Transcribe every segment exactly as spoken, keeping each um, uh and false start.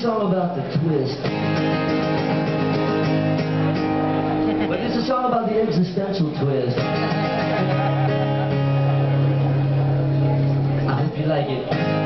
song about the twist. But it's a song about the existential twist. I hope you like it.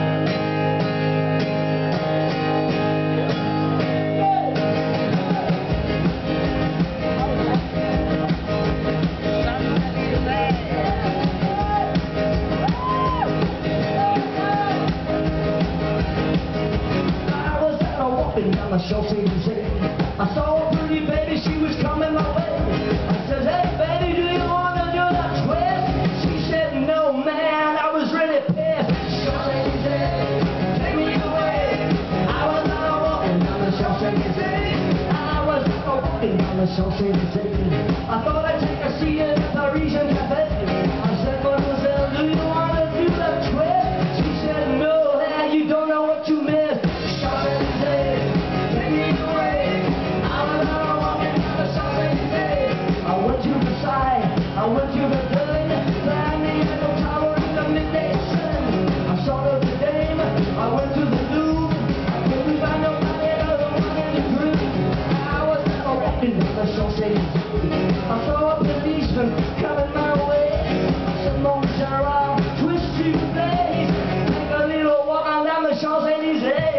Down the Champs-Élysées, I saw a pretty baby, she was coming my way. I said, hey baby, do you want to do the twist? She said, no man, I was really pissed. Champs-Élysées, take me away. I was out walking down the Champs-Élysées. I was out walking down the Champs-Élysées. I thought I'd take a seat in a Parisian cafe. I said, mademoiselle, do you want to do the twist? She said, no, hey, you don't know what you missed. I went to the dune, climbed the Eiffel Tower in the midday sun. I saw the dame, I went to the Louvre. I couldn't find nobody other one in the group. I was out walking down the Champs-Élysées. I saw a policeman coming my way. I said, mon cher, I'll twist you, please. Take a little walk on down the Champs-Élysées.